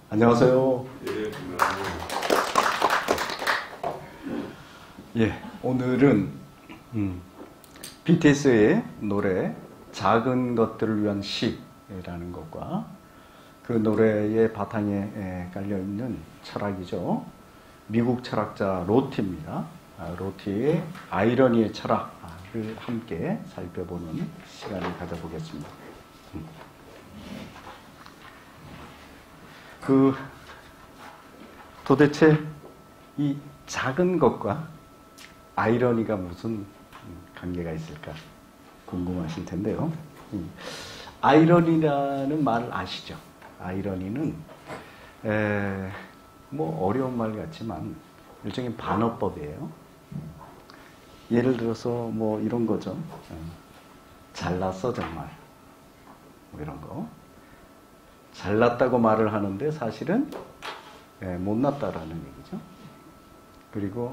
안녕하세요. 예, 안녕하세요. 예, 오늘은 BTS의 노래 작은 것들을 위한 시라는 것과 그 노래의 바탕에 깔려있는 철학이죠. 미국 철학자 로티입니다. 로티의 아이러니의 철학을 함께 살펴보는 시간을 가져보겠습니다. 도대체 이 작은 것과 아이러니가 무슨 관계가 있을까 궁금하실 텐데요. 아이러니라는 말을 아시죠? 아이러니는 뭐 어려운 말 같지만 일종의 반어법이에요. 예를 들어서 뭐 이런 거죠. 잘났어 정말 뭐 이런 거. 잘났다고 말을 하는데 사실은 못났다라는 얘기죠. 그리고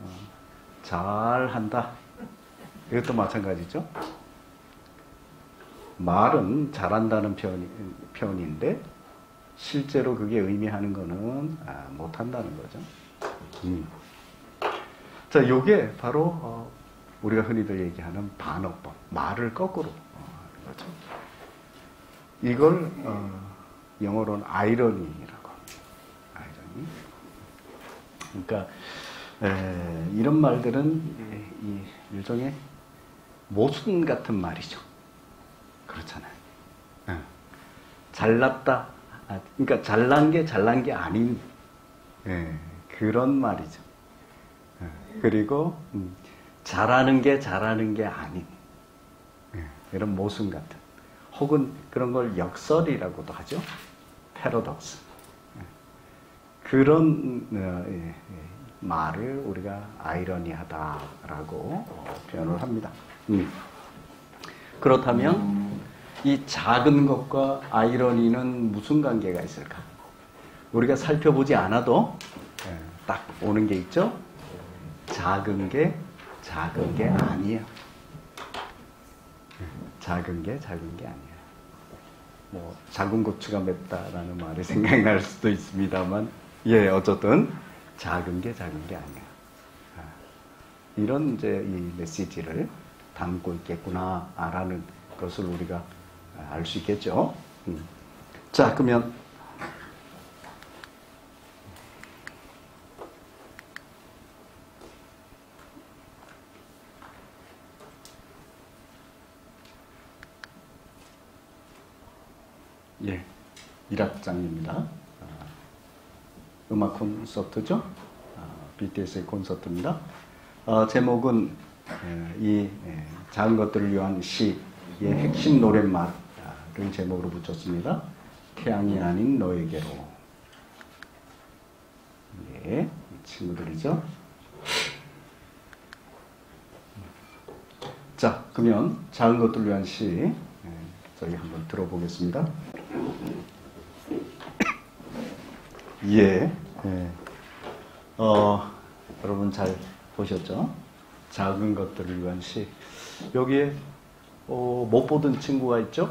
잘한다. 이것도 마찬가지죠. 말은 잘한다는 표현인데 실제로 그게 의미하는 거는 못한다는 거죠. 자, 요게 바로 우리가 흔히들 얘기하는 반어법. 말을 거꾸로 하는 거죠. 이걸 영어로는 아이러니라고 합니다. 아이러니. 그러니까 이런 말들은 이 일종의 모순 같은 말이죠. 그렇잖아요. 잘났다. 그러니까 잘난 게 아닌 그런 말이죠. 그리고 잘하는 게 아닌 이런 모순 같은. 혹은 그런 걸 역설이라고도 하죠. 패러독스. 그런 말을 우리가 아이러니하다라고 표현을 합니다. 그렇다면 이 작은 것과 아이러니는 무슨 관계가 있을까? 우리가 살펴보지 않아도 딱 오는 게 있죠. 작은 게 아니야. 작은 게 아니야. 뭐 작은 고추가 맵다라는 말이 생각이 날 수도 있습니다만, 어쨌든 작은 게 아니야. 이런 이제 이 메시지를 담고 있겠구나라는 것을 우리가 알 수 있겠죠. 자, 그러면 예, 1악장입니다. 음악 콘서트죠. BTS의 콘서트입니다. 제목은 이 작은 것들을 위한 시의 핵심 노랫말을 제목으로 붙였습니다. 태양이 아닌 너에게로. 예, 이 친구들이죠. 자, 그러면 작은 것들을 위한 시 저희 한번 들어보겠습니다. 여러분 잘 보셨죠? 작은 것들을 위한 시. 여기에 못 보던 친구가 있죠?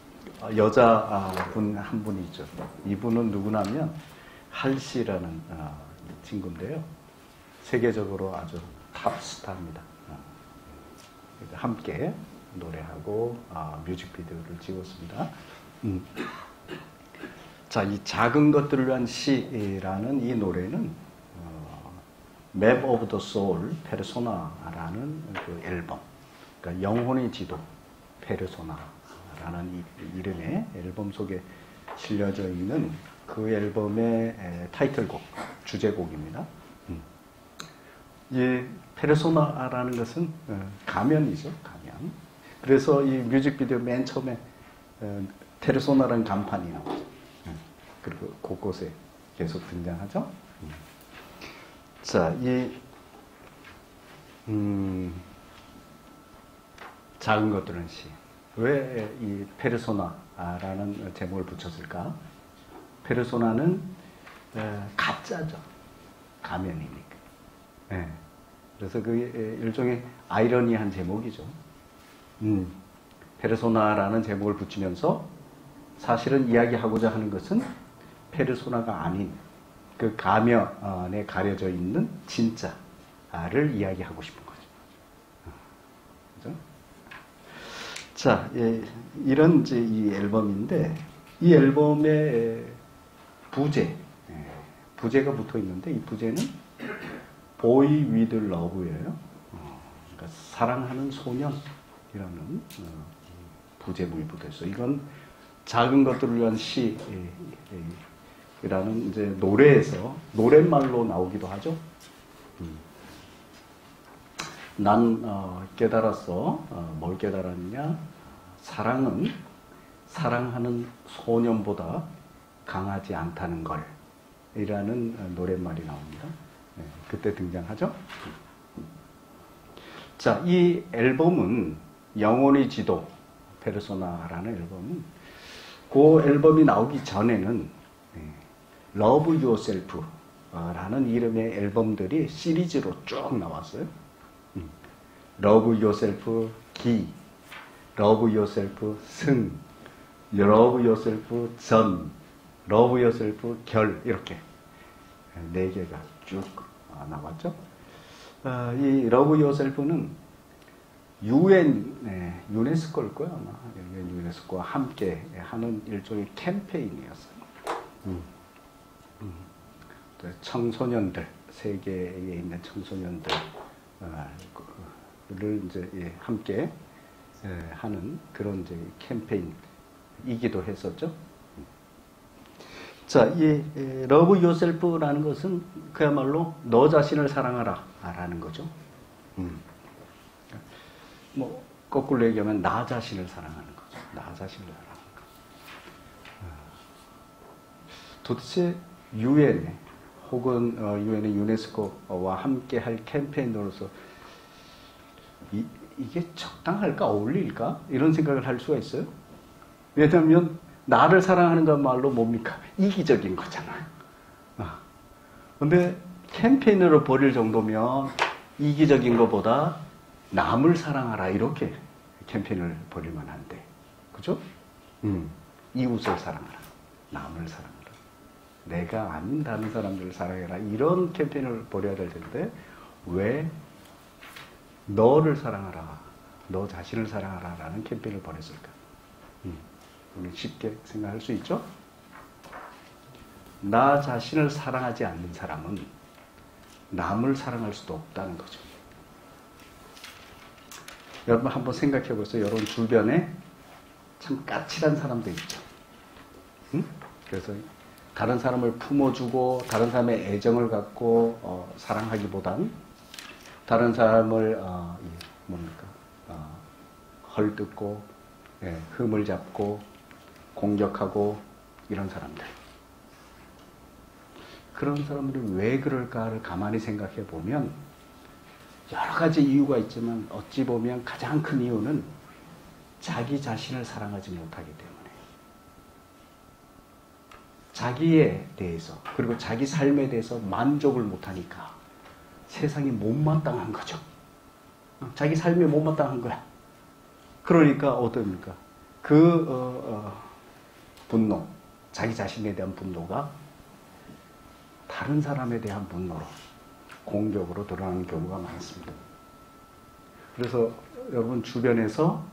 여자분 한 분이 있죠. 이분은 누구냐면 할시라는 친구인데요. 세계적으로 아주 탑스타입니다. 함께 노래하고 뮤직비디오를 찍었습니다. 자, 이 작은 것들을 위한 시라는 이 노래는 Map of the Soul 페르소나라는 그 앨범, 그러니까 영혼의 지도 페르소나라는 이름의 앨범 속에 실려져 있는 그 앨범의 타이틀곡, 주제곡입니다. 이 페르소나라는 것은 가면이죠, 가면. 그래서 이 뮤직비디오 맨 처음에 페르소나라는 간판이 나오죠. 그리고 곳곳에 계속 등장하죠. 자, 이 작은 것들은 시. 왜 이 페르소나라는 제목을 붙였을까? 페르소나는 가짜죠. 가면이니까. 그래서 그게 일종의 아이러니한 제목이죠. 페르소나라는 제목을 붙이면서 사실은 이야기하고자 하는 것은 페르소나가 아닌 그 가면에 가려져 있는 진짜를 이야기하고 싶은 거죠. 그죠? 자, 이런 이제 이 앨범인데, 이 앨범에 부제가 붙어 있는데, 이 부제는 Boy with Love예요. 그러니까 사랑하는 소년이라는 부제목이 붙어 있어요. 이건 작은 것들을 위한 시라는 이제 노래에서 노랫말로 나오기도 하죠. 난 깨달았어. 뭘 깨달았냐? 사랑은 사랑하는 소년보다 강하지 않다는 걸 이라는 노랫말이 나옵니다. 그때 등장하죠. 자, 이 앨범은 영혼의 지도 페르소나라는 앨범은 그 앨범이 나오기 전에는 Love Yourself라는 이름의 앨범들이 시리즈로 쭉 나왔어요. Love Yourself 기, Love Yourself 승, Love Yourself 전, Love Yourself 결 이렇게 4개가 쭉 나왔죠. 이 Love Yourself는 유네스코일 거예요 아마. 유네스코와 함께 하는 일종의 캠페인이었어요. 청소년들, 세계에 있는 청소년들을 이제 함께 하는 그런 이제 캠페인이기도 했었죠. 자, 이 Love Yourself라는 것은 그야말로 너 자신을 사랑하라라는 거죠. 뭐 거꾸로 얘기하면 나 자신을 사랑하는 거죠. 나 자신을 사랑하는 거. 도대체 유엔에 혹은 유엔의 유네스코와 함께 할 캠페인으로서 이게 적당할까? 어울릴까? 이런 생각을 할 수가 있어요. 왜냐하면 나를 사랑하는 것 말로 뭡니까? 이기적인 거잖아요. 근데 캠페인으로 벌일 정도면 이기적인 것보다 남을 사랑하라 이렇게 캠페인을 벌일만 한데, 그죠? 이웃을 사랑하라, 남을 사랑하라, 내가 아닌 다른 사람들을 사랑해라 이런 캠페인을 벌여야 될 텐데 왜 너를 사랑하라, 너 자신을 사랑하라라는 캠페인을 벌였을까? 우리 쉽게 생각할 수 있죠? 나 자신을 사랑하지 않는 사람은 남을 사랑할 수도 없다는 거죠. 여러분 한번 생각해 보세요. 여러분 주변에 참 까칠한 사람도 있죠. 그래서 다른 사람을 품어주고 다른 사람의 애정을 갖고 사랑하기보단 다른 사람을 헐뜯고 흠을 잡고 공격하고 이런 사람들. 그런 사람들이 왜 그럴까를 가만히 생각해 보면 여러 가지 이유가 있지만 어찌 보면 가장 큰 이유는 자기 자신을 사랑하지 못하기 때문에 자기에 대해서 그리고 자기 삶에 대해서 만족을 못하니까 세상이 못마땅한 거죠. 자기 삶이 못마땅한 거야. 그러니까 어떻습니까? 분노, 자기 자신에 대한 분노가 다른 사람에 대한 분노로 공격으로 드러나는 경우가 많습니다. 그래서 여러분 주변에서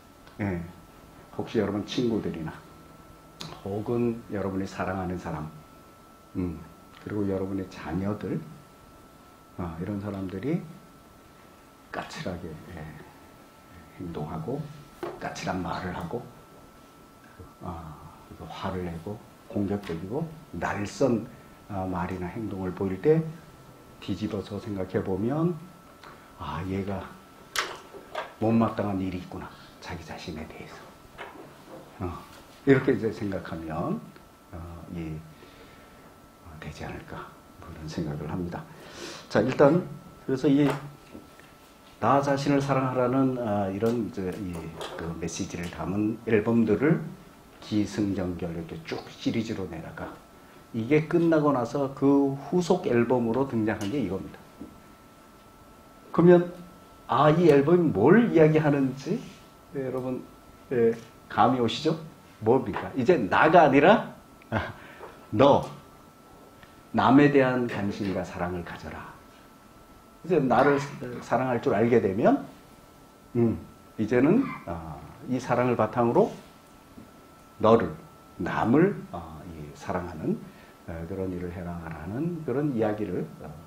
혹시 여러분 친구들이나 혹은 여러분이 사랑하는 사람 그리고 여러분의 자녀들 이런 사람들이 까칠하게 행동하고 까칠한 말을 하고 화를 내고 공격적이고 날선 말이나 행동을 보일 때 뒤집어서 생각해 보면 얘가 못마땅한 일이 있구나 자기 자신에 대해서 이렇게 이제 생각하면 되지 않을까 그런 생각을 합니다. 자, 일단 그래서 나 자신을 사랑하라는 이런 그 메시지를 담은 앨범들을 기승전결 이렇게 쭉 시리즈로 내다가 이게 끝나고 나서 그 후속 앨범으로 등장한 게 이겁니다. 그러면 이 앨범이 뭘 이야기하는지 여러분 감이 오시죠? 뭡니까? 이제 나가 아니라 너 남에 대한 관심과 사랑을 가져라. 이제 나를 사랑할 줄 알게 되면 이제는 이 사랑을 바탕으로 너를 남을 사랑하는 그런 일을 해나가라는 그런 이야기를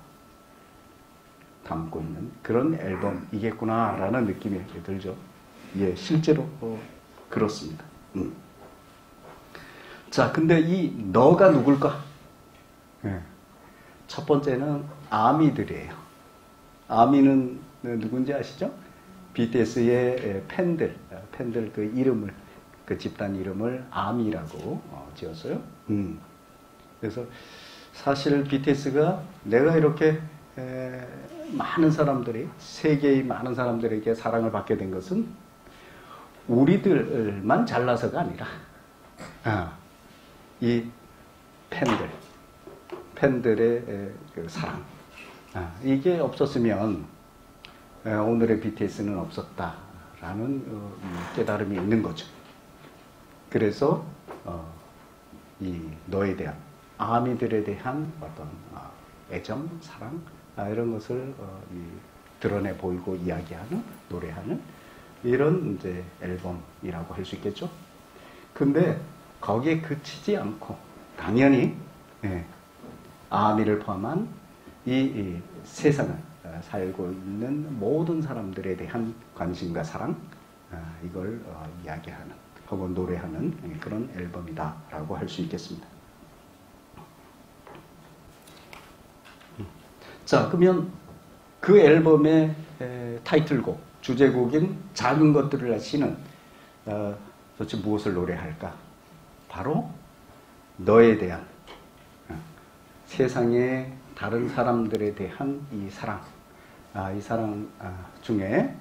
담고 있는 그런 앨범이겠구나라는 느낌이 들죠. 예, 실제로 그렇습니다. 자, 근데 이 너가 누굴까? 예. 첫 번째는 아미들이에요. 아미는 누군지 아시죠? BTS의 팬들 그 이름을, 그 집단 이름을 아미라고 지었어요. 그래서 사실 BTS가 내가 이렇게 많은 사람들이, 세계의 많은 사람들에게 사랑을 받게 된 것은 우리들만 잘나서가 아니라 이 팬들의 그 사랑, 이게 없었으면 오늘의 BTS는 없었다라는 깨달음이 있는 거죠. 그래서 이 너에 대한, 아미들에 대한 어떤 애정, 사랑, 이런 것을 드러내 보이고 이야기하는, 노래하는 이런 이제 앨범이라고 할 수 있겠죠. 근데 거기에 그치지 않고 당연히 아미를 포함한 이 세상을 살고 있는 모든 사람들에 대한 관심과 사랑, 이걸 이야기하는 혹은 노래하는 그런 앨범이다라고 할 수 있겠습니다. 자, 그러면 그 앨범의 타이틀곡, 주제곡인 작은 것들을 하시는 도대체 무엇을 노래할까? 바로 너에 대한, 세상의 다른 사람들에 대한 이 사랑, 이 사랑 중에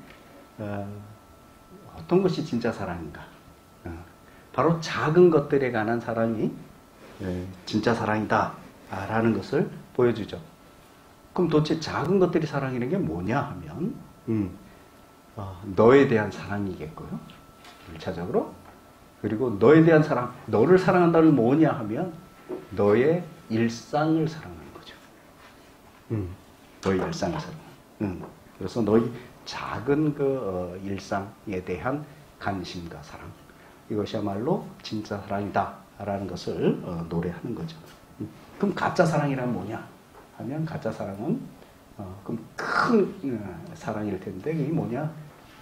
어떤 것이 진짜 사랑인가? 바로 작은 것들에 관한 사랑이 진짜 사랑이다 라는 것을 보여주죠. 그럼 도대체 작은 것들이 사랑이라는 게 뭐냐 하면 너에 대한 사랑이겠고요, 1차적으로. 그리고 너에 대한 사랑, 너를 사랑한다는 게 뭐냐 하면 너의 일상을 사랑하는 거죠. 너의 일상을 사랑하는. 그래서 너의 작은 그 일상에 대한 관심과 사랑, 이것이야말로 진짜 사랑이다 라는 것을 노래하는 거죠. 그럼 가짜 사랑이란 뭐냐 하면, 가짜 사랑은 그럼 큰 사랑일 텐데, 그게 뭐냐?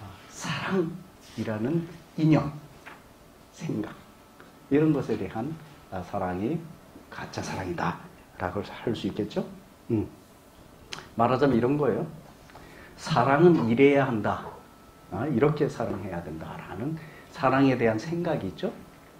사랑이라는 이념, 생각, 이런 것에 대한 사랑이 가짜 사랑이다 라고 할 수 있겠죠. 말하자면 이런 거예요. 사랑은 이래야 한다, 이렇게 사랑해야 된다라는 사랑에 대한 생각이 있죠.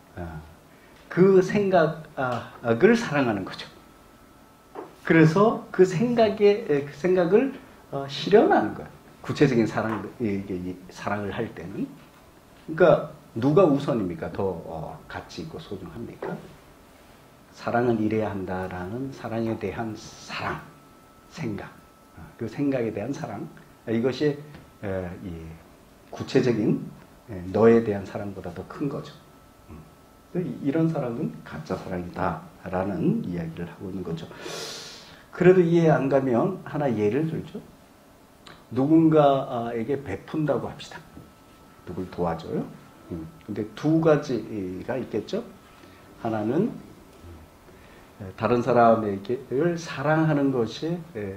그 생각을 사랑하는 거죠. 그래서 그 생각을 실현하는 거예요. 구체적인 사랑을 할 때는. 그러니까 누가 우선입니까? 더 가치 있고 소중합니까? 사랑은 이래야 한다라는 사랑에 대한 사랑, 생각, 그 생각에 대한 사랑, 이것이 이 구체적인 너에 대한 사랑보다 더 큰 거죠. 이런 사랑은 가짜 사랑이다라는 이야기를 하고 있는 거죠. 그래도 이해 안 가면 하나 예를 들죠. 누군가에게 베푼다고 합시다. 누굴 도와줘요. 근데 두 가지가 있겠죠. 하나는 다른 사람에게를 사랑하는 것이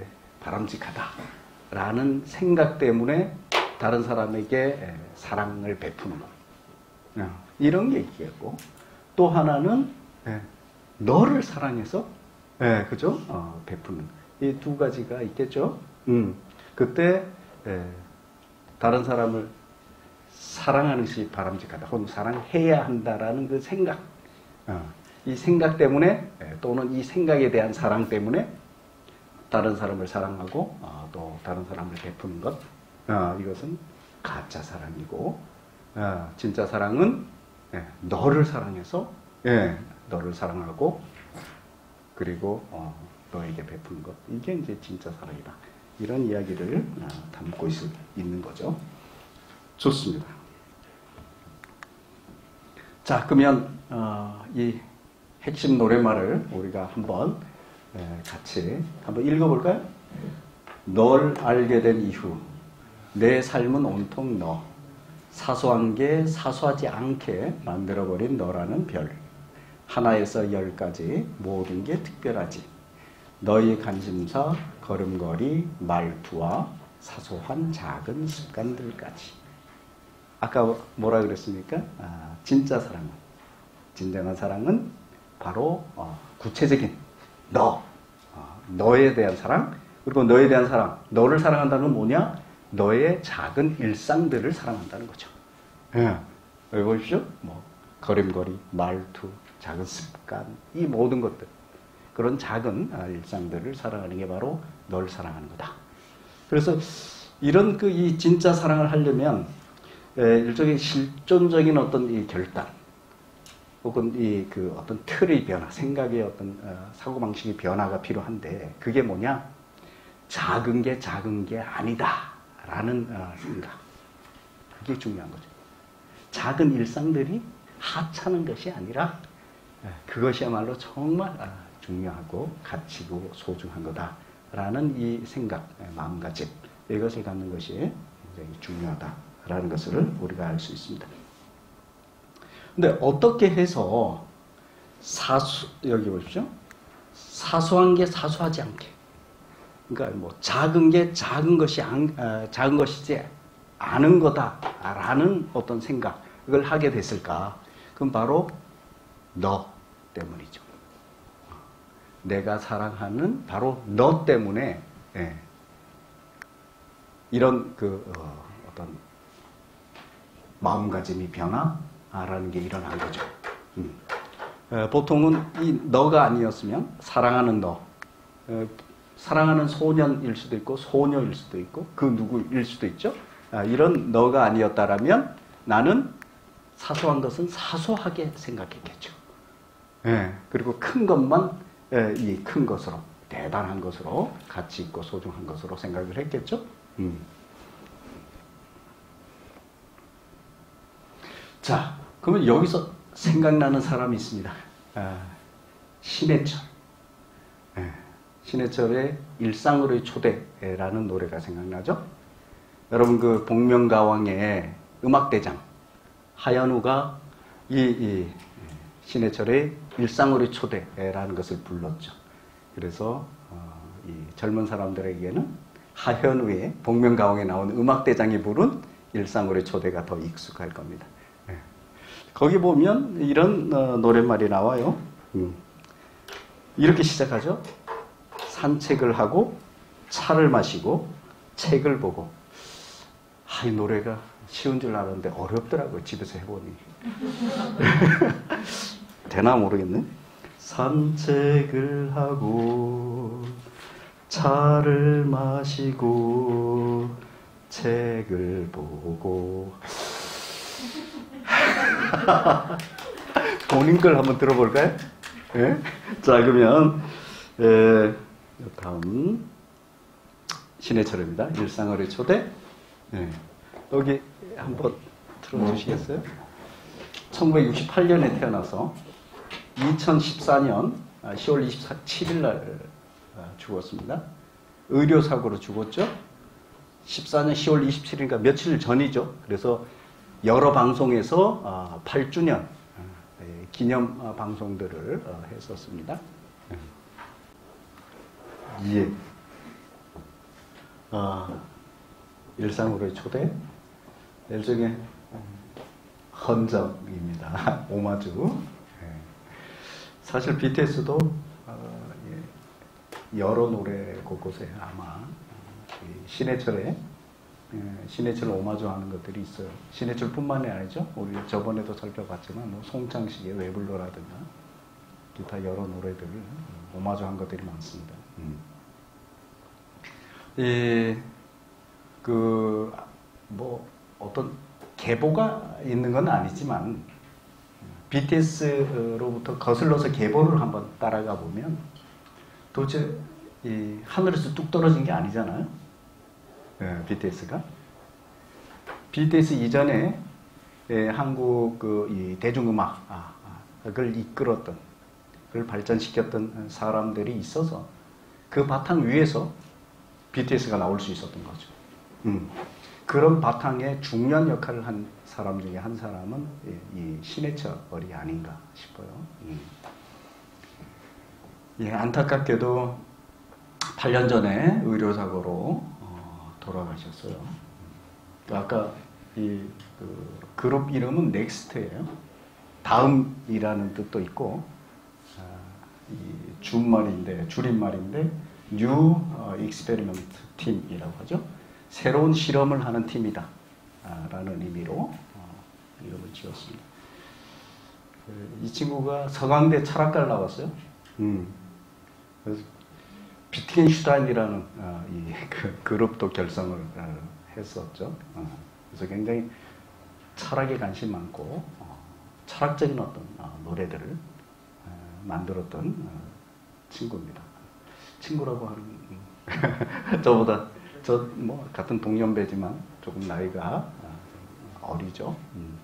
바람직하다라는 생각 때문에 다른 사람에게 사랑을 베푸는 것. 이런 게 있겠고, 또 하나는 너를 사랑해서 그죠? 베푸는. 이 두 가지가 있겠죠. 그때 다른 사람을 사랑하는 것이 바람직하다, 혹은 사랑해야 한다라는 그 생각, 이 생각 때문에, 또는 이 생각에 대한 사랑 때문에 다른 사람을 사랑하고 또 다른 사람을 베푸는 것, 이것은 가짜 사랑이고, 진짜 사랑은 너를 사랑해서 너를 사랑하고, 그리고 너에게 베푸는 것, 이게 이제 진짜 사랑이다, 이런 이야기를 담고 있는 거죠. 좋습니다. 자, 그러면 이 핵심 노랫말을 우리가 한번 같이 한번 읽어볼까요? 널 알게 된 이후 내 삶은 온통 너. 사소한 게 사소하지 않게 만들어버린 너라는 별. 하나에서 10까지 모든 게 특별하지. 너의 관심사, 걸음걸이, 말투와 사소한 작은 습관들까지. 아까 뭐라 그랬습니까? 진짜 사랑은, 진정한 사랑은 바로 구체적인 너, 너에 대한 사랑. 그리고 너에 대한 사랑, 너를 사랑한다는 건 뭐냐? 너의 작은 일상들을 사랑한다는 거죠. 예. 여기 보십시오. 뭐 걸음걸이, 말투, 작은 습관, 이 모든 것들, 그런 작은 일상들을 사랑하는 게 바로 널 사랑하는 거다. 그래서 이런 이 진짜 사랑을 하려면 일종의 실존적인 어떤 이 결단, 혹은 어떤 틀의 변화, 생각의 어떤 사고방식의 변화가 필요한데, 그게 뭐냐? 작은 게 아니다 라는 생각. 그게 중요한 거죠. 작은 일상들이 하찮은 것이 아니라 그것이야말로 정말 중요하고 가치고 소중한 거다라는 이 생각, 마음가짐, 이것을 갖는 것이 굉장히 중요하다라는 것을 우리가 알 수 있습니다. 근데 어떻게 해서 여기 보십시오. 사소한 게 사소하지 않게, 그러니까 뭐 작은 게 작은 것이지 않은 거다라는 어떤 생각을 하게 됐을까? 그럼 바로 너 때문이죠. 내가 사랑하는 바로 너 때문에 이런 어떤 마음가짐이 변화라는 게 일어난 거죠. 보통은 이 너가 아니었으면 사랑하는 너, 사랑하는 소년일 수도 있고 소녀일 수도 있고 그 누구일 수도 있죠. 이런 너가 아니었다라면 나는 사소한 것은 사소하게 생각했겠죠. 그리고 큰 것만 이 큰 것으로, 대단한 것으로, 가치 있고 소중한 것으로 생각을 했겠죠. 자, 그러면 여기서 생각나는 사람이 있습니다. 신해철. 신해철의 일상으로의 초대라는 노래가 생각나죠? 여러분 그 복면가왕의 음악대장 하현우가 이 신해철의 일상으로의 초대라는 것을 불렀죠. 그래서 이 젊은 사람들에게는 하현우의 복면가왕에 나온 음악대장이 부른 일상으로의 초대가 더 익숙할 겁니다. 거기 보면 이런 노랫말이 나와요. 이렇게 시작하죠. 산책을 하고 차를 마시고 책을 보고. 이 노래가 쉬운 줄 알았는데 어렵더라고요. 집에서 해보니. 되나 모르겠네. 산책을 하고 차를 마시고 책을 보고. 본인 걸 한번 들어볼까요? 예? 자, 그러면 다음 신해철입니다. 일상어의 초대. 여기 한번 틀어주시겠어요? 1968년에 태어나서 2014년 10월 27일 날 죽었습니다. 의료사고로 죽었죠. 14년 10월 27일이니까 며칠 전이죠. 그래서 여러 방송에서 8주년 기념 방송들을 했었습니다. 예. 일상으로의 초대, 일종의 헌정입니다. 오마주. 사실 BTS도 여러 노래 곳곳에 아마 신해철을 오마주하는 것들이 있어요. 신해철뿐만이 아니죠. 우리 저번에도 살펴봤지만 송창식의 왜 불러라든가 기타 여러 노래들을 오마주한 것들이 많습니다. 어떤 계보가 있는 건 아니지만 BTS로부터 거슬러서 계보를 한번 따라가 보면 도대체 이 하늘에서 뚝 떨어진 게 아니잖아요. BTS가. BTS 이전에 한국 이 대중음악을 이끌었던 발전시켰던 사람들이 있어서 그 바탕 위에서 BTS가 나올 수 있었던 거죠. 그런 바탕에 중요한 역할을 한 사람 중에 한 사람은 이 신해철이 아닌가 싶어요. 예, 안타깝게도 8년 전에 의료사고로 돌아가셨어요. 아까 이 그룹 이름은 넥스트예요. 다음이라는 뜻도 있고, 이 줄임말인데 New Experiment Team이라고 하죠. 새로운 실험을 하는 팀이다 라는 의미로 이름을 지었습니다. 이 친구가 서강대 철학과를 나왔어요. 그래서 비트겐슈타인이라는 그룹도 결성을 했었죠. 그래서 굉장히 철학에 관심 많고 철학적인 어떤 노래들을 만들었던 친구입니다. 친구라고 하는 저보다 뭐 같은 동년배지만 조금 나이가 어리죠.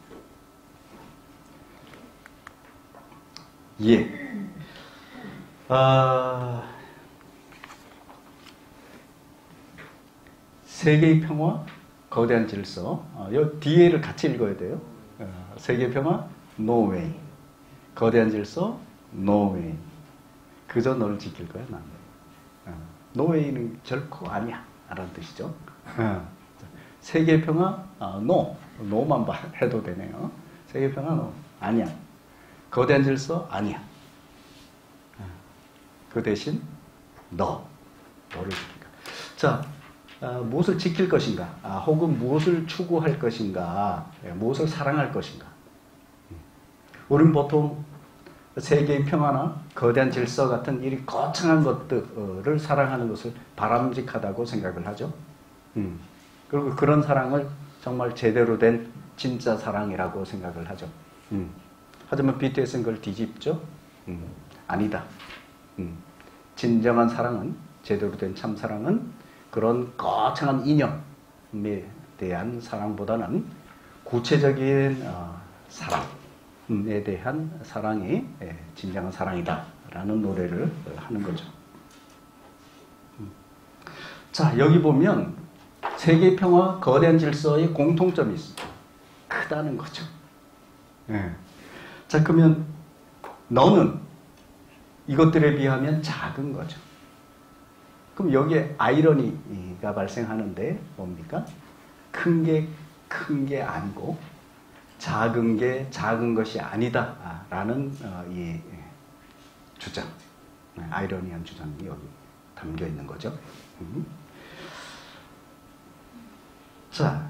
예. 세계의 평화, 거대한 질서. 이 뒤에를 같이 읽어야 돼요. 세계의 평화, no way. 거대한 질서, no way. 그저 너를 지킬 거야, 나는. no way는 결코 아니야. 라는 뜻이죠. 세계의 평화, no. no만 해도 되네요. 세계의 평화, no. 아니야. 거대한 질서, 아니야. 그 대신, 너를 지킬까. 자, 무엇을 지킬 것인가, 혹은 무엇을 추구할 것인가, 무엇을 사랑할 것인가. 우리는 보통 세계의 평화나 거대한 질서 같은 이 거창한 것들을 사랑하는 것을 바람직하다고 생각을 하죠. 그리고 그런 사랑을 정말 제대로 된 진짜 사랑이라고 생각을 하죠. 하지만 BTS는 그걸 뒤집죠. 아니다. 진정한 사랑은, 제대로 된 참 사랑은 그런 거창한 이념에 대한 사랑보다는 구체적인 사랑에 대한 사랑이 진정한 사랑이다 라는 노래를 하는 거죠. 자, 여기 보면 세계 평화, 거대한 질서의 공통점이 있습니다. 크다는 거죠. 자, 그러면 너는 이것들에 비하면 작은 거죠. 그럼 여기에 아이러니가 발생하는데 뭡니까? 큰 게 아니고 작은 게 작은 것이 아니다 라는 이 주장, 아이러니한 주장이 여기 담겨 있는 거죠. 자,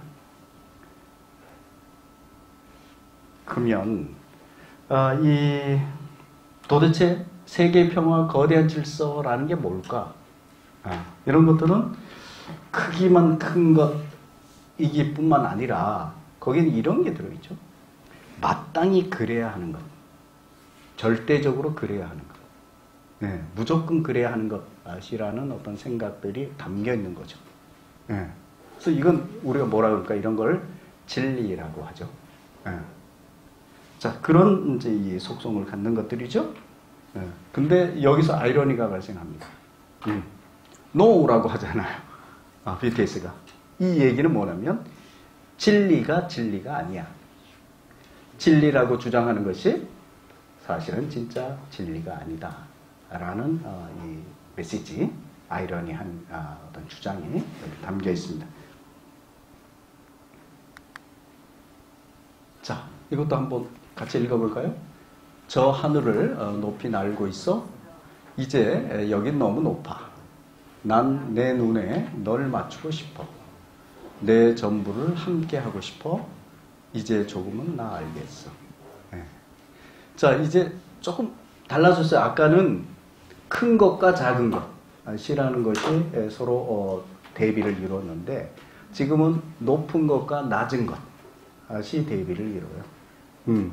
그러면 이 도대체 세계 평화, 거대한 질서라는 게 뭘까? 이런 것들은 크기만 큰 것이기 뿐만 아니라 거기는 이런 게 들어있죠. 마땅히 그래야 하는 것. 절대적으로 그래야 하는 것. 무조건 그래야 하는 것이라는 어떤 생각들이 담겨 있는 거죠. 그래서 이건 우리가 뭐라 그럴까? 이런 걸 진리라고 하죠. 자, 그런 이제 이 속성을 갖는 것들이죠. 근데 여기서 아이러니가 발생합니다. no라고 하잖아요. BTS가. 이 얘기는 뭐냐면 진리가 아니야. 진리라고 주장하는 것이 사실은 진짜 진리가 아니다. 라는 이 메시지, 아이러니한 어떤 주장이 담겨 있습니다. 자, 이것도 한번 같이 읽어볼까요? 저 하늘을 높이 날고 있어. 이제 여긴 너무 높아. 난 내 눈에 널 맞추고 싶어. 내 전부를 함께 하고 싶어. 이제 조금은 나 알겠어. 자, 이제 조금 달라졌어요. 아까는 큰 것과 작은 것이라는 것이 서로 대비를 이루었는데 지금은 높은 것과 낮은 것이 대비를 이루어요.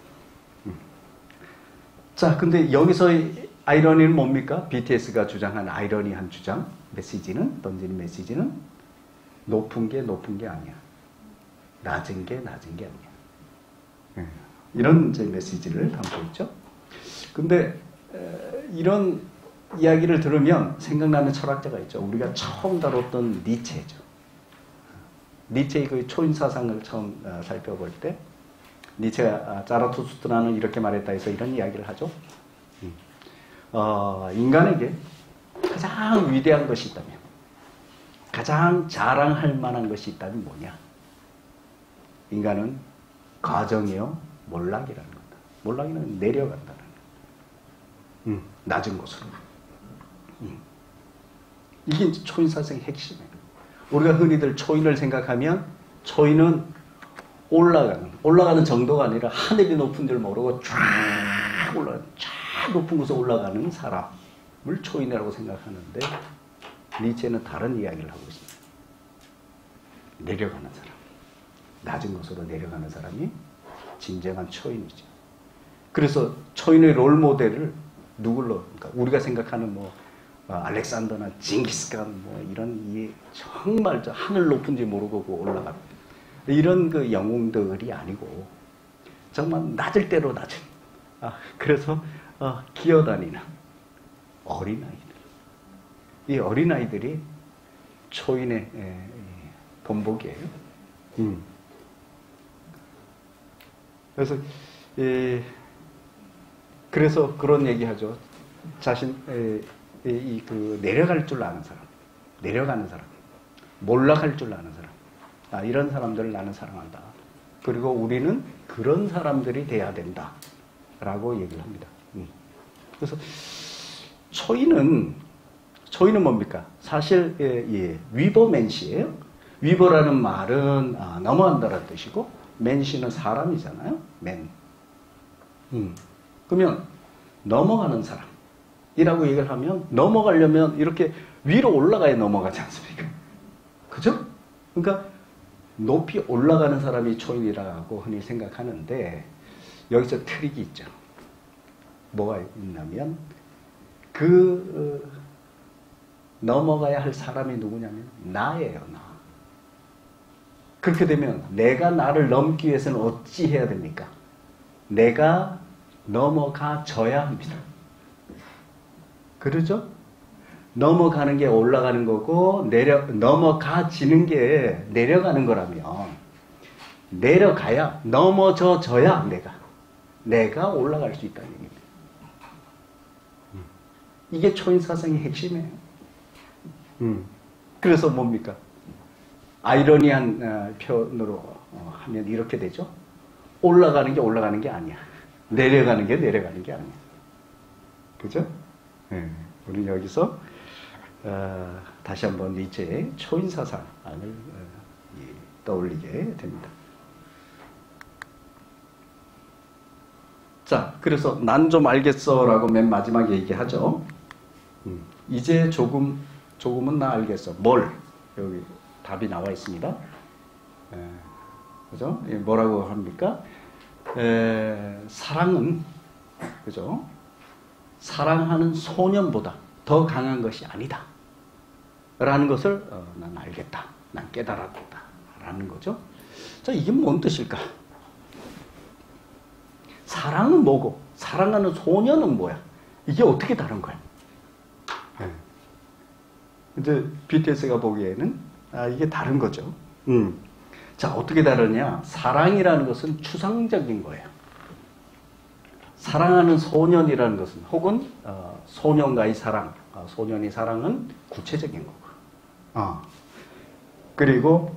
자, 근데 여기서의 아이러니는 뭡니까? BTS가 주장한 아이러니한 주장, 던지는 메시지는 높은 게 아니야. 낮은 게 아니야. 이런 이제 메시지를 담고 있죠. 근데 이런 이야기를 들으면 생각나는 철학자가 있죠. 우리가 처음 다뤘던 니체죠. 니체의 그 초인 사상을 처음 살펴볼 때 니체가 자라투스트라는 이렇게 말했다 해서 이런 이야기를 하죠. 인간에게 가장 위대한 것이 있다면, 가장 자랑할 만한 것이 있다면 뭐냐? 인간은 과정이요 몰락이라는 겁니다. 몰락이는 내려간다는 거예요. 낮은 곳으로. 이게 초인 사상의 핵심이에요. 우리가 흔히들 초인을 생각하면 초인은 올라가는 정도가 아니라 하늘이 높은 줄 모르고 쫙 높은 곳에 올라가는 사람을 초인이라고 생각하는데 니체는 다른 이야기를 하고 있습니다. 내려가는 사람, 낮은 곳으로 내려가는 사람이 진정한 초인이죠. 그래서 초인의 롤 모델을 누굴로, 그러니까 우리가 생각하는 알렉산더나 징기스칸 이런 정말 하늘 높은지 모르고 올라가는 이런 그 영웅들이 아니고 정말 낮을 대로 낮은 그래서 기어다니는 어린아이들. 이 어린아이들이 초인의 본보기예요. 그래서 그런 얘기하죠. 내려갈 줄 아는 사람, 내려가는 사람, 몰락할 줄 아는 사람, 이런 사람들을 나는 사랑한다. 그리고 우리는 그런 사람들이 돼야 된다라고 얘기를 합니다. 그래서 초인은 뭡니까? 사실 위버맨시예요. 위버라는 말은 넘어간다는 뜻이고 맨시는 사람이잖아요. 맨. 그러면 넘어가는 사람이라고 얘기를 하면 넘어가려면 이렇게 위로 올라가야 넘어가지 않습니까? 그죠? 그러니까 높이 올라가는 사람이 초인이라고 흔히 생각하는데 여기서 트릭이 있죠. 뭐가 있냐면 넘어가야 할 사람이 누구냐면 나예요. 나. 그렇게 되면 내가 나를 넘기 위해서는 어찌 해야 됩니까? 내가 넘어가줘야 합니다. 그러죠? 넘어가는 게 올라가는 거고 넘어가지는 게 내려가는 거라면 내려가야 넘어져야 내가 올라갈 수 있다는 얘기입니다. 이게 초인 사상의 핵심이에요. 그래서 뭡니까? 아이러니한 표현으로 하면 이렇게 되죠. 올라가는 게 올라가는 게 아니야. 내려가는 게 내려가는 게 아니야. 그죠? 네. 우리는 여기서 다시 한번 니체의 초인 사상을 떠올리게 됩니다. 자, 그래서 난 좀 알겠어라고 맨 마지막에 얘기하죠. 이제 조금은 나 알겠어. 뭘? 여기 답이 나와 있습니다. 그죠? 뭐라고 합니까? 사랑은, 그죠? 사랑하는 소년보다 더 강한 것이 아니다. 라는 것을 난 알겠다. 난 깨달았다. 라는 거죠. 자, 이게 뭔 뜻일까? 사랑은 뭐고, 사랑하는 소년은 뭐야? 이게 어떻게 다른 거야? 근데 BTS가 보기에는 이게 다른 거죠. 자, 어떻게 다르냐? 사랑이라는 것은 추상적인 거예요. 사랑하는 소년이라는 것은 혹은 소년과의 사랑, 소년의 사랑은 구체적인 거고. 그리고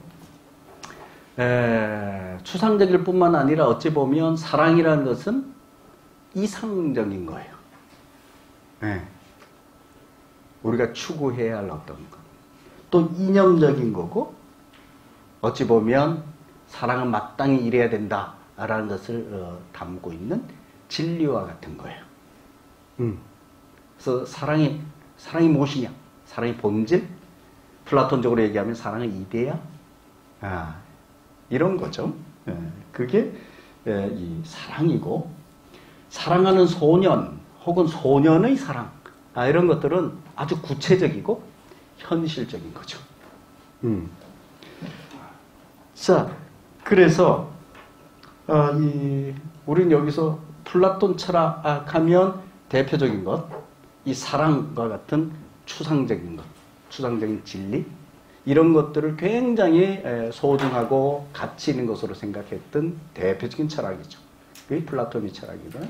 추상적일 뿐만 아니라 어찌 보면 사랑이라는 것은 이상적인 거예요. 우리가 추구해야 할 어떤 것. 또 이념적인 거고 어찌 보면 사랑은 마땅히 이래야 된다라는 것을 담고 있는 진리와 같은 거예요. 그래서 사랑이 무엇이냐? 사랑의 본질? 플라톤적으로 얘기하면 사랑의 이데아? 이런 거죠. 그게 이 사랑이고, 사랑하는 소년 혹은 소년의 사랑, 이런 것들은 아주 구체적이고 현실적인 거죠. 자, 그래서 우리는 여기서 플라톤 철학하면 대표적인 것, 이 사랑과 같은 추상적인 것, 추상적인 진리, 이런 것들을 굉장히 소중하고 가치 있는 것으로 생각했던 대표적인 철학이죠. 그게 플라톤의 철학이고요.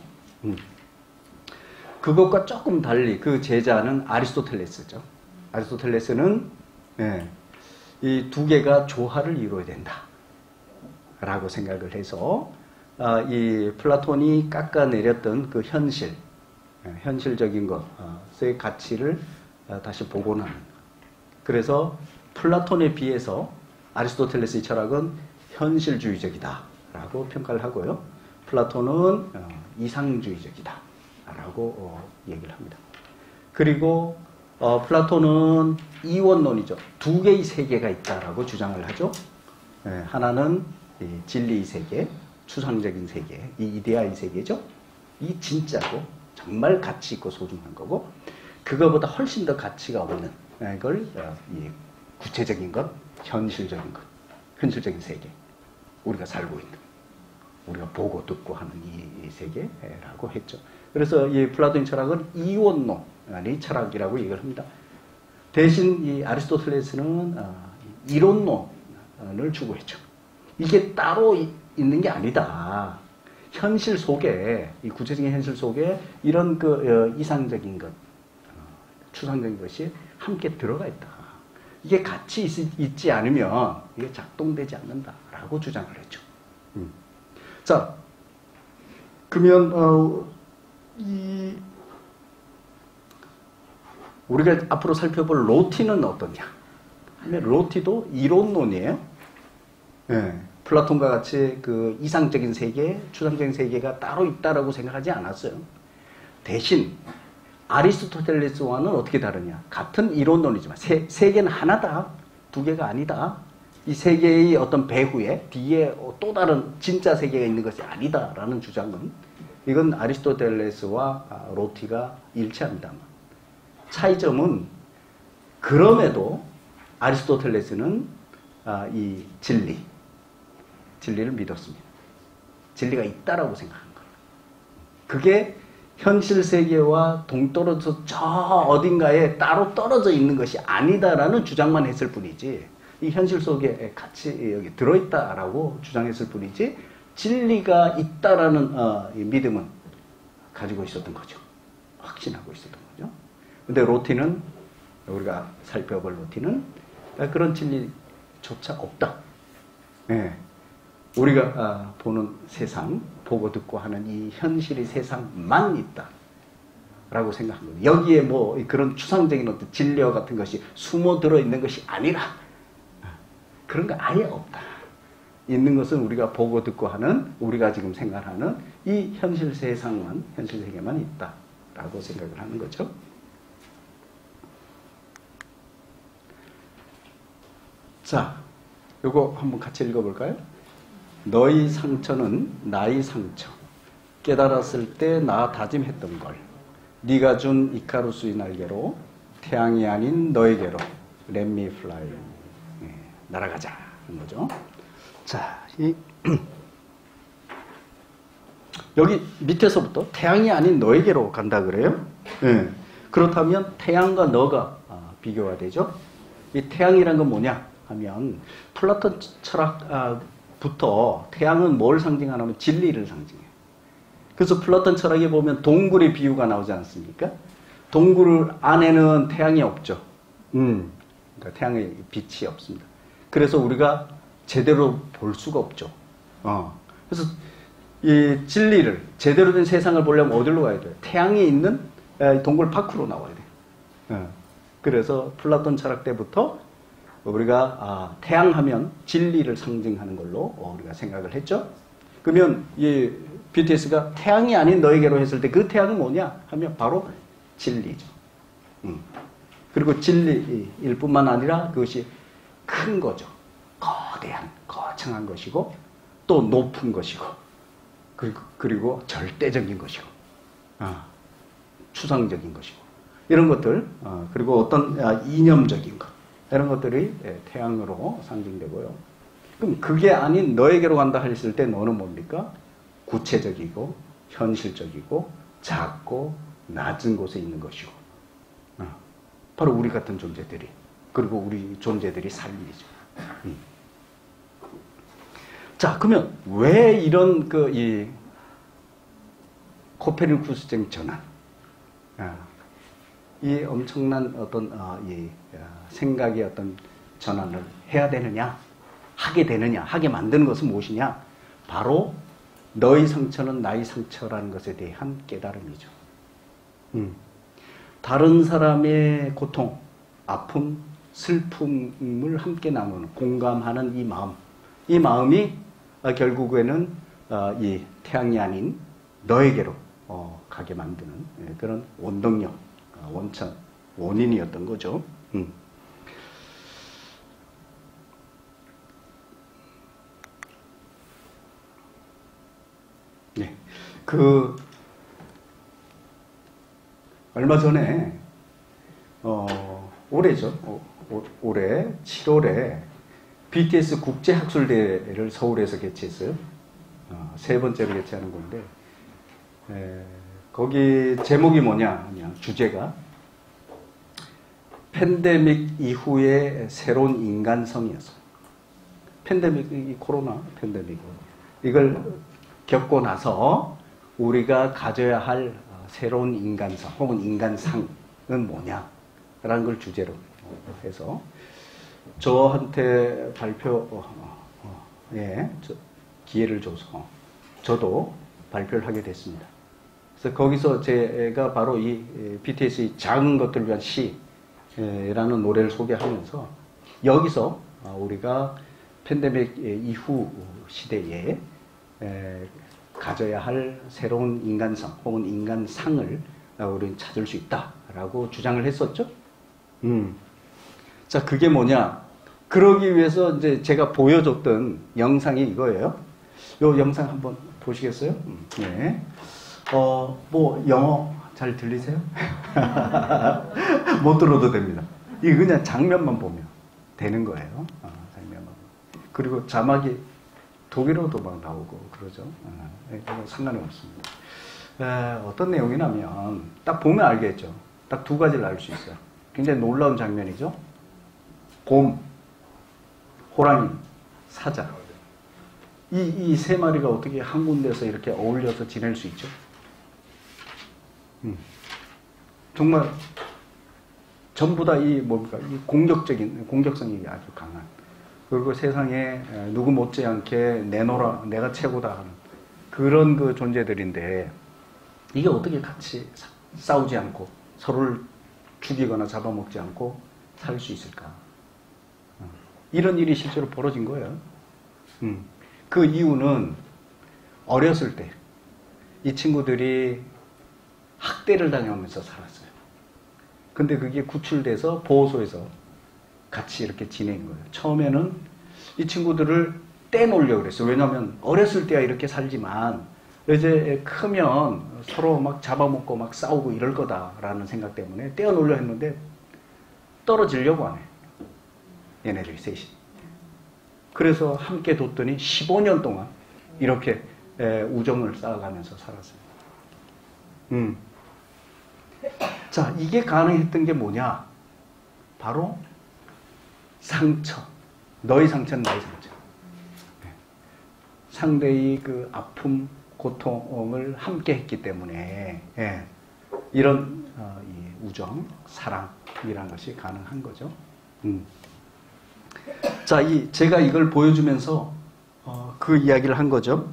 그것과 조금 달리 그 제자는 아리스토텔레스죠. 아리스토텔레스는 이 두 개가 조화를 이루어야 된다 라고 생각을 해서 이 플라톤이 깎아내렸던 그 현실적인 것의 가치를 다시 복원하는. 그래서 플라톤에 비해서 아리스토텔레스의 철학은 현실주의적이다 라고 평가를 하고요. 플라톤은 이상주의적이다 라고 얘기를 합니다. 그리고 플라톤은 이원론이죠. 두 개의 세계가 있다라고 주장을 하죠. 하나는 이 진리의 세계, 추상적인 세계, 이 이데아의 세계죠. 이 진짜고 정말 가치 있고 소중한 거고, 그거보다 훨씬 더 가치가 없는 걸 구체적인 것, 현실적인 것, 현실적인 세계, 우리가 살고 있는, 우리가 보고 듣고 하는 이 세계라고 했죠. 그래서 이 플라톤 철학은 이원론의 철학이라고 얘기를 합니다. 대신 이 아리스토텔레스는 이론론을 추구했죠. 이게 따로 있는 게 아니다. 현실 속에, 이 구체적인 현실 속에 이런 그 이상적인 것, 추상적인 것이 함께 들어가 있다. 이게 같이 있지 않으면 이게 작동되지 않는다라고 주장을 했죠. 자, 그러면 우리가 앞으로 살펴볼 로티는 어떠냐? 로티도 이론론이에요. 플라톤과 같이 그 이상적인 세계, 추상적인 세계가 따로 있다라고 생각하지 않았어요. 대신 아리스토텔레스와는 어떻게 다르냐? 같은 이론론이지만 세계는 하나다. 두 개가 아니다. 이 세계의 어떤 배후에 뒤에 또 다른 진짜 세계가 있는 것이 아니다라는 주장은, 이건 아리스토텔레스와 로티가 일치합니다만, 차이점은 그럼에도 아리스토텔레스는 이 진리를 믿었습니다. 진리가 있다라고 생각한 거예요. 그게 현실 세계와 동떨어져 저 어딘가에 따로 떨어져 있는 것이 아니다라는 주장만 했을 뿐이지, 이 현실 속에 같이 여기 들어있다라고 주장했을 뿐이지, 진리가 있다라는 믿음은 가지고 있었던 거죠. 확신하고 있었던 거죠. 근데 로티는, 우리가 살펴볼 로티는 그런 진리조차 없다. 우리가 보는 세상, 보고 듣고 하는 이 현실의 세상만 있다 라고 생각한 거예요. 여기에 뭐 그런 추상적인 어떤 진리와 같은 것이 숨어 들어있는 것이 아니라, 그런 거 아예 없다. 있는 것은 우리가 보고 듣고 하는, 우리가 지금 생각하는 이 현실 세상만, 현실 세계만 있다 라고 생각을 하는 거죠. 자, 요거 한번 같이 읽어볼까요? 너희 상처는 나의 상처, 깨달았을 때 나 다짐했던 걸, 네가 준 이카루스의 날개로, 태양이 아닌 너에게로 Let me fly, 날아가자 하는 거죠. 자, 여기 밑에서부터 태양이 아닌 너에게로 간다 그래요. 그렇다면 태양과 너가 비교가 되죠. 이 태양이란 건 뭐냐 하면, 플라톤 철학부터 태양은 뭘 상징하냐면 진리를 상징해요. 그래서 플라톤 철학에 보면 동굴의 비유가 나오지 않습니까? 동굴 안에는 태양이 없죠. 그러니까 태양의 빛이 없습니다. 그래서 우리가 제대로 볼 수가 없죠. 그래서 이 진리를, 제대로 된 세상을 보려면 어디로 가야 돼요? 태양이 있는 동굴 밖으로 나와야 돼요. 그래서 플라톤 철학 때부터 우리가 태양하면 진리를 상징하는 걸로 우리가 생각을 했죠. 그러면 이 BTS가 태양이 아닌 너에게로 했을 때 그 태양은 뭐냐 하면 바로 진리죠. 그리고 진리일 뿐만 아니라 그것이 큰 거죠. 거대한, 거창한 것이고, 또 높은 것이고, 그리고 절대적인 것이고, 추상적인 것이고, 이런 것들, 그리고 어떤 이념적인 것, 이런 것들이 태양으로 상징되고요. 그럼 그게 아닌 너에게로 간다 했을 때 너는 뭡니까? 구체적이고, 현실적이고, 작고, 낮은 곳에 있는 것이고, 바로 우리 같은 존재들이, 그리고 우리 존재들이 살 일이죠. 자, 그러면 왜 이런 이 코페르니쿠스적 전환, 이 엄청난 어떤 이 생각의 어떤 전환을 해야 되느냐, 하게 되느냐, 하게 만드는 것은 무엇이냐? 바로 너의 상처는 나의 상처라는 것에 대한 깨달음이죠. 다른 사람의 고통, 아픔, 슬픔을 함께 나누는, 공감하는 이 마음, 이 마음이 결국에는 이 태양이 아닌 너에게로 가게 만드는 그런 원동력, 원천, 원인이었던 거죠. 네, 얼마 전에 올해죠. 올해 7월에 BTS 국제학술대회를 서울에서 개최했어요. 세 번째로 개최하는 건데, 거기 제목이 뭐냐, 주제가 팬데믹 이후의 새로운 인간성이었어요. 팬데믹, 이 코로나 팬데믹, 이걸 겪고 나서 우리가 가져야 할 새로운 인간성 혹은 인간상은 뭐냐라는 걸 주제로 해서 저한테 기회를 줘서 저도 발표를 하게 됐습니다. 그래서 거기서 제가 바로 이 BTS의 작은 것들을 위한 시라는 노래를 소개하면서 여기서 우리가 팬데믹 이후 시대에 가져야 할 새로운 인간성 혹은 인간상을 우리는 찾을 수 있다라고 주장을 했었죠. 자, 그게 뭐냐? 그러기 위해서 이제 제가 보여줬던 영상이 이거예요. 요 영상 한번 보시겠어요? 네. 뭐 영어 잘 들리세요? 못 들어도 됩니다. 이 그냥 장면만 보면 되는 거예요. 장면만. 그리고 자막이 독일어도 막 나오고 그러죠. 상관이 없습니다. 어떤 내용이냐면 딱 보면 알겠죠. 딱 두 가지를 알 수 있어요. 굉장히 놀라운 장면이죠. 곰, 호랑이, 사자. 이 세 마리가 어떻게 한 군데서 이렇게 어울려서 지낼 수 있죠? 정말 전부 다 이 공격성이 아주 강한. 그리고 세상에 누구 못지않게 내가 최고다 하는 그런 그 존재들인데, 이게 어떻게 같이 싸우지 않고 서로를 죽이거나 잡아먹지 않고 살 수 있을까? 이런 일이 실제로 벌어진 거예요. 그 이유는 어렸을 때 이 친구들이 학대를 당하면서 살았어요. 근데 그게 구출돼서 보호소에서 같이 이렇게 지낸 거예요. 처음에는 이 친구들을 떼놓으려고 그랬어요. 왜냐하면 어렸을 때야 이렇게 살지만 이제 크면 서로 막 잡아먹고 막 싸우고 이럴 거다라는 생각 때문에 떼어놓으려 했는데 떨어지려고 하네. 얘네들이 셋이. 그래서 함께 뒀더니 15년 동안 이렇게 우정을 쌓아가면서 살았어요. 자, 이게 가능했던 게 뭐냐? 바로 상처. 너의 상처는 나의 상처. 상대의 그 아픔, 고통을 함께 했기 때문에 이런 이 우정, 사랑이라는 것이 가능한 거죠. 자, 제가 이걸 보여주면서 그 이야기를 한 거죠.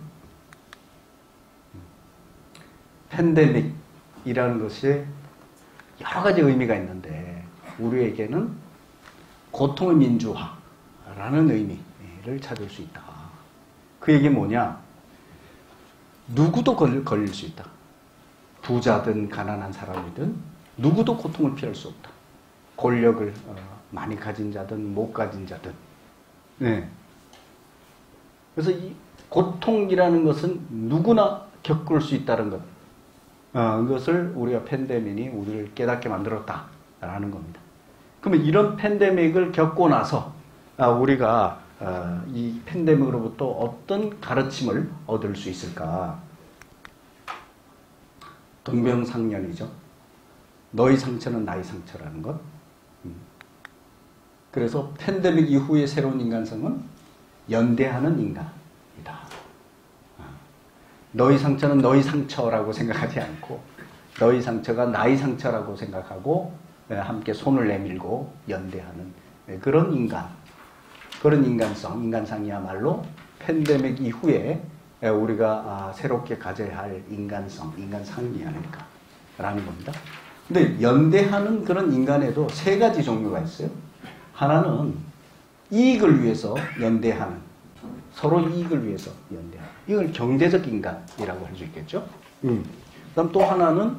팬데믹이라는 것이 여러 가지 의미가 있는데 우리에게는 고통의 민주화라는 의미를 찾을 수 있다. 그 얘기 뭐냐? 누구도 걸릴 수 있다. 부자든 가난한 사람이든 누구도 고통을 피할 수 없다. 권력을 많이 가진 자든 못 가진 자든. 네. 그래서 이 고통이라는 것은 누구나 겪을 수 있다는 것. 이것을 우리가 팬데믹이 우리를 깨닫게 만들었다라는 겁니다. 그러면 이런 팬데믹을 겪고 나서 우리가 이 팬데믹으로부터 어떤 가르침을 얻을 수 있을까? 동병상련이죠. 너희 상처는 나의 상처라는 것. 그래서 팬데믹 이후의 새로운 인간성은 연대하는 인간이다. 너희 상처는 너희 상처라고 생각하지 않고 너희 상처가 나의 상처라고 생각하고 함께 손을 내밀고 연대하는 그런 인간, 그런 인간상이야말로 팬데믹 이후에 우리가 새롭게 가져야 할 인간상이 아닐까라는 겁니다. 근데 연대하는 그런 인간에도 세 가지 종류가 있어요. 하나는 이익을 위해서 연대하는, 서로 이익을 위해서 연대하는. 이걸 경제적 인간이라고 할 수 있겠죠. 그다음 또 하나는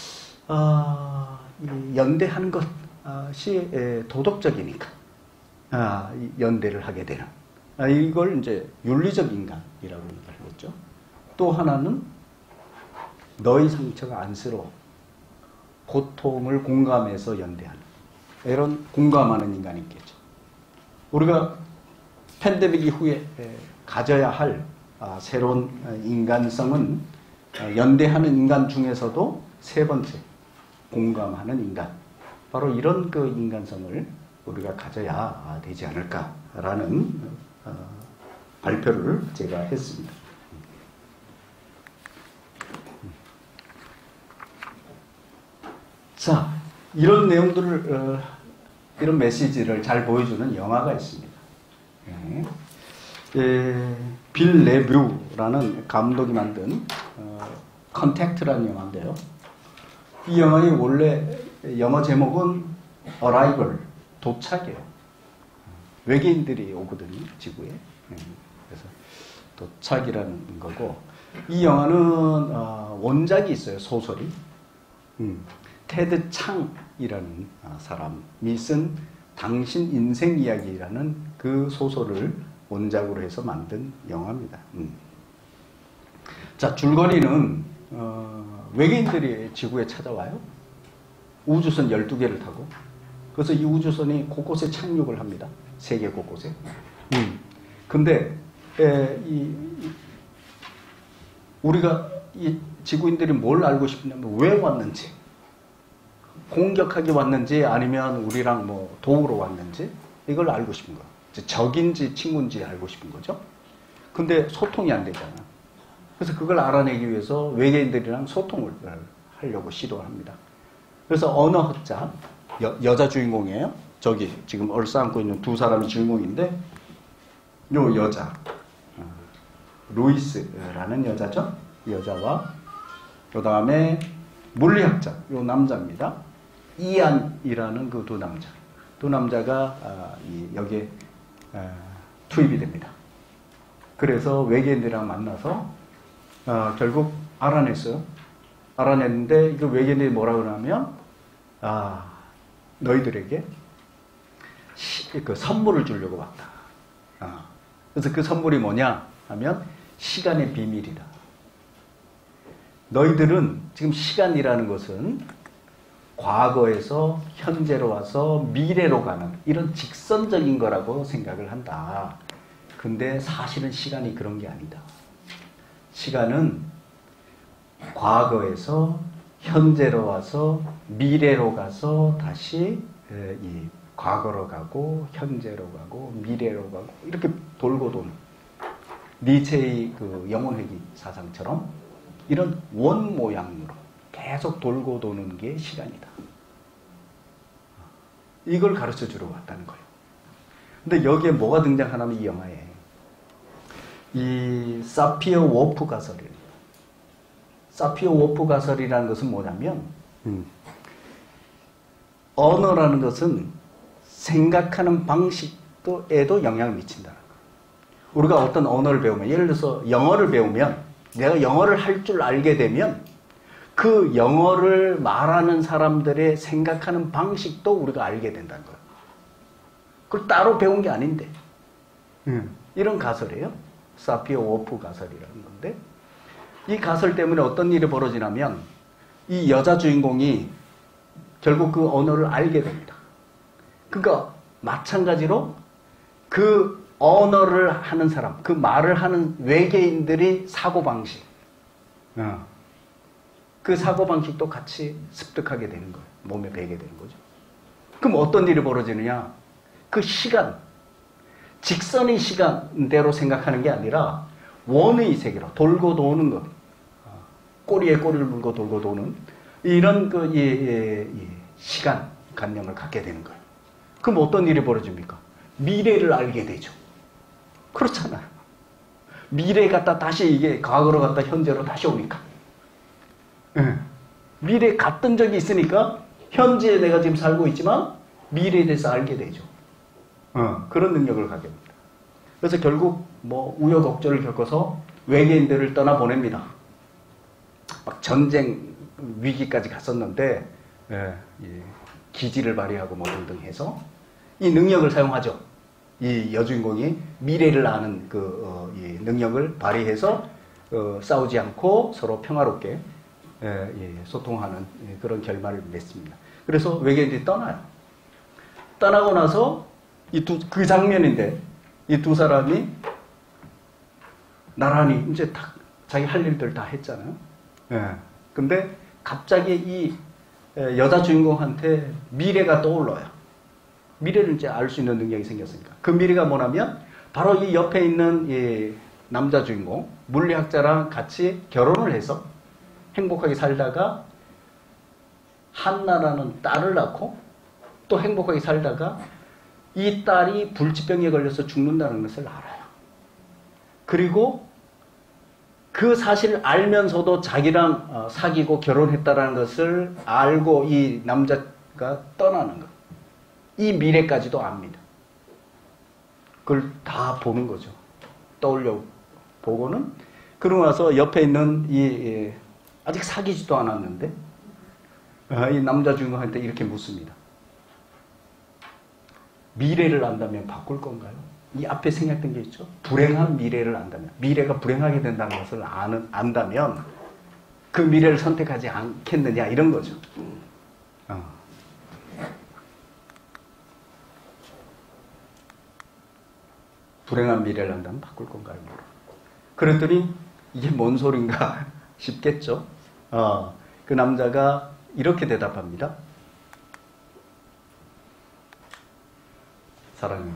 연대하는 것이 도덕적이니까 연대를 하게 되는. 이걸 이제 윤리적 인간이라고 하겠죠. 또 하나는 너희 상처가 안쓰러워 고통을 공감해서 연대하는 이런 공감하는 인간이 있겠죠. 우리가 팬데믹 이후에 가져야 할 새로운 인간성은 연대하는 인간 중에서도 세 번째, 공감하는 인간. 바로 이런 그 인간성을 우리가 가져야 되지 않을까라는 발표를 제가 했습니다. 자, 이런 내용들을, 이런 메시지를 잘 보여주는 영화가 있습니다. 빌 레뷰라는 감독이 만든 컨택트라는 영화인데요. 이 영화의 원래 영어 제목은 Arrival, 도착이에요. 외계인들이 오거든요, 지구에. 그래서 도착이라는 거고, 이 영화는 원작이 있어요, 소설이. 테드 창이라는 사람이 쓴 당신 인생 이야기라는 그 소설을 원작으로 해서 만든 영화입니다. 자, 줄거리는 외계인들이 지구에 찾아와요. 우주선 12개를 타고. 그래서 이 우주선이 곳곳에 착륙을 합니다. 세계 곳곳에. 근데 우리가 이 지구인들이 뭘 알고 싶냐면 왜 왔는지, 공격하기 왔는지 아니면 우리랑 뭐 도우러 왔는지 이걸 알고 싶은 거예요. 적인지 친구인지 알고 싶은 거죠. 근데 소통이 안 되잖아. 그래서 그걸 알아내기 위해서 외계인들이랑 소통을 하려고 시도를 합니다. 그래서 언어 학자, 여자 주인공이에요. 저기 지금 얼싸안고 있는 두 사람이 주인공인데 요 여자, 루이스라는 여자죠. 여자와 그 다음에 물리학자, 요 남자입니다. 이안이라는 그 두 남자가 여기에 투입이 됩니다. 그래서 외계인들이랑 만나서 결국 알아냈어요. 알아냈는데 그 외계인들이 뭐라 그러냐면 너희들에게 그 선물을 주려고 왔다. 그래서 그 선물이 뭐냐 하면 시간의 비밀이다. 너희들은 지금 시간이라는 것은 과거에서 현재로 와서 미래로 가는 이런 직선적인 거라고 생각을 한다. 근데 사실은 시간이 그런 게 아니다. 시간은 과거에서 현재로 와서 미래로 가서 다시 이 과거로 가고 현재로 가고 미래로 가고 이렇게 돌고 도는 니체의 그 영혼회귀 사상처럼 이런 원 모양으로 계속 돌고 도는 게 시간이다. 이걸 가르쳐 주러 왔다는 거예요. 근데 여기에 뭐가 등장하냐면 이 영화에 이 사피어 워프 가설이에요. 사피어 워프 가설이라는 것은 뭐냐면 언어라는 것은 생각하는 방식에도 영향을 미친다는 거예요. 우리가 어떤 언어를 배우면, 예를 들어서 영어를 배우면 내가 영어를 할 줄 알게 되면 그 영어를 말하는 사람들의 생각하는 방식도 우리가 알게 된다는 거예요. 그걸 따로 배운 게 아닌데. 이런 가설이에요. 사피어 워프 가설이라는 건데, 이 가설 때문에 어떤 일이 벌어지냐면 이 여자 주인공이 결국 그 언어를 알게 됩니다. 그러니까 마찬가지로 그 언어를 하는 사람, 그 말을 하는 외계인들이 사고방식, 그 사고방식도 같이 습득하게 되는 거예요. 몸에 배게 되는 거죠. 그럼 어떤 일이 벌어지느냐? 그 시간, 직선의 시간대로 생각하는 게 아니라 원의 세계로 돌고 도는 것, 꼬리에 꼬리를 물고 돌고 도는 이런 시간관념을 갖게 되는 거예요. 그럼 어떤 일이 벌어집니까? 미래를 알게 되죠. 그렇잖아요. 미래에 갔다 다시 이게 과거로 갔다 현재로 다시 오니까. 미래에 갔던 적이 있으니까 현재에 내가 지금 살고 있지만 미래에 대해서 알게 되죠. 그런 능력을 갖게 됩니다. 그래서 결국 뭐 우여곡절을 겪어서 외계인들을 떠나보냅니다. 막 전쟁 위기까지 갔었는데 기지를 발휘하고 뭐 등등 해서 이 능력을 사용하죠. 이 여주인공이 미래를 아는 이 능력을 발휘해서 싸우지 않고 서로 평화롭게 소통하는 그런 결말을 맺습니다. 그래서 외계인들이 떠나요. 떠나고 나서 그 장면인데 이 두 사람이 나란히 이제 다 자기 할 일들 다 했잖아요. 근데 갑자기 이 여자 주인공한테 미래가 떠올라요. 미래를 이제 알 수 있는 능력이 생겼으니까. 그 미래가 뭐냐면 바로 이 옆에 있는 이 남자 주인공 물리학자랑 같이 결혼을 해서 행복하게 살다가 한나라는 딸을 낳고 또 행복하게 살다가 이 딸이 불치병에 걸려서 죽는다는 것을 알아요. 그리고 그 사실을 알면서도 자기랑 사귀고 결혼했다는 것을 알고 이 남자가 떠나는 것. 이 미래까지도 압니다. 그걸 다 보는 거죠. 떠올려 보고는 그러고 나서 옆에 있는 아직 사귀지도 않았는데 이 남자 주인공한테 이렇게 묻습니다. 미래를 안다면 바꿀 건가요? 이 앞에 생각했던 게 있죠. 불행한 미래를 안다면, 미래가 불행하게 된다는 것을 안다면 그 미래를 선택하지 않겠느냐 이런 거죠. 불행한 미래를 안다면 바꿀 건가요? 그랬더니 이게 뭔 소린가 싶겠죠. 그 남자가 이렇게 대답합니다. 사랑해요.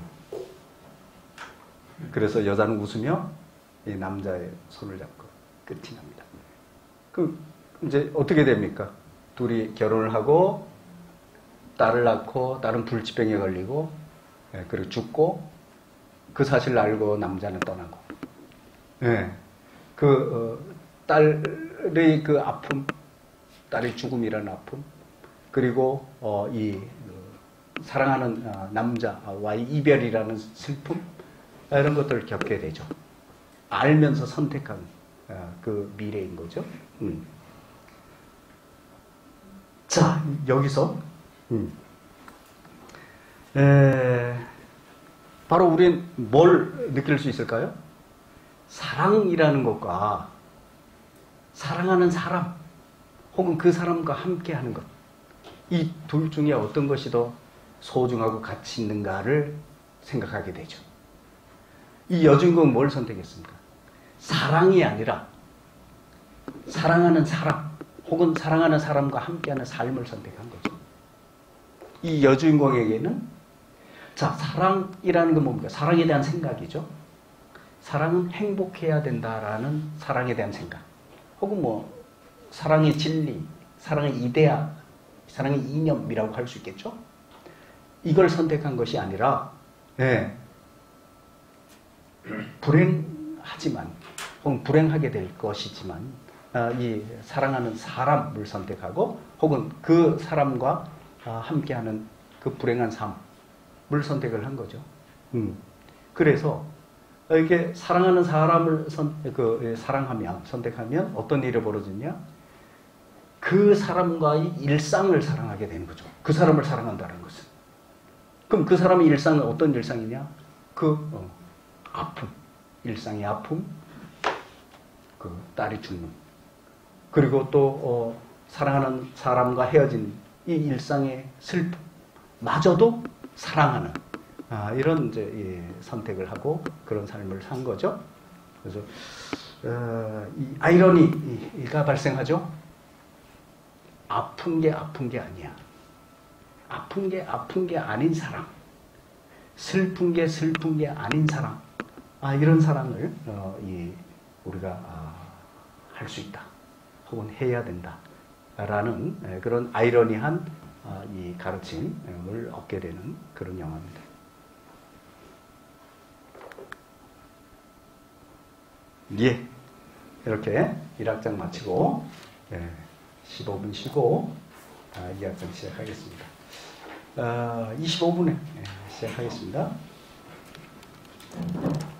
그래서 여자는 웃으며 이 남자의 손을 잡고 끝이 납니다. 그 이제 어떻게 됩니까? 둘이 결혼을 하고 딸을 낳고 딸은 불치병에 걸리고 그리고 죽고 그 사실을 알고 남자는 떠나고 딸의 그 아픔, 딸의 죽음이라는 아픔 그리고 사랑하는 남자와의 이별이라는 슬픔 이런 것들을 겪게 되죠. 알면서 선택한 그 미래인 거죠. 자, 여기서 바로 우린 뭘 느낄 수 있을까요? 사랑이라는 것과 사랑하는 사람 혹은 그 사람과 함께하는 것 이 둘 중에 어떤 것이 더 소중하고 가치 있는가를 생각하게 되죠. 이 여주인공은 뭘 선택했습니까? 사랑이 아니라 사랑하는 사람 혹은 사랑하는 사람과 함께하는 삶을 선택한 거죠. 이 여주인공에게는 자, 사랑이라는 건 뭡니까? 사랑에 대한 생각이죠. 사랑은 행복해야 된다라는 사랑에 대한 생각. 혹은 뭐 사랑의 진리, 사랑의 이데아, 사랑의 이념이라고 할 수 있겠죠. 이걸 선택한 것이 아니라 불행하지만 혹은 불행하게 될 것이지만 이 사랑하는 사람을 선택하고 혹은 그 사람과 함께하는 그 불행한 삶을 선택을 한 거죠. 그래서 이렇게 사랑하는 사람을 선택하면 어떤 일이 벌어지냐? 그 사람과의 일상을 사랑하게 되는 거죠. 그 사람을 사랑한다는 것은. 그럼 그 사람의 일상은 어떤 일상이냐? 아픔, 일상의 아픔, 그 딸이 죽는, 그리고 또 사랑하는 사람과 헤어진 이 일상의 슬픔, 마저도 사랑하는 이런 이제 선택을 하고 그런 삶을 산 거죠. 그래서 이 아이러니가 발생하죠. 아픈 게 아픈 게 아니야. 아픈 게 아픈 게 아닌 사랑. 슬픈 게 슬픈 게 아닌 사랑. 이런 사랑을 우리가 할 수 있다. 혹은 해야 된다. 라는 그런 아이러니한 이 가르침을 얻게 되는 그런 영화입니다. 예. 이렇게 1학장 마치고 15분 쉬고 2학장 시작하겠습니다. 25분에 시작하겠습니다.